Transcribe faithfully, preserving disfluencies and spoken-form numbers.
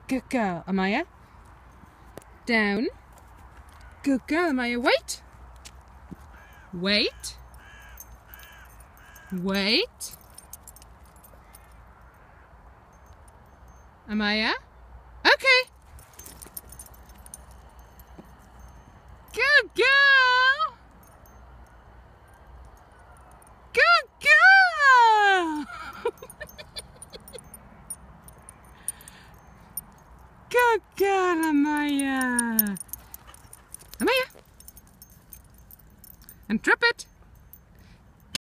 Good girl, Amaya. Down. Good girl, Amaya. Wait. Wait. Wait. Amaya. Okay. Good girl. Good girl. Good girl, Amaya. Amaya. And trip it.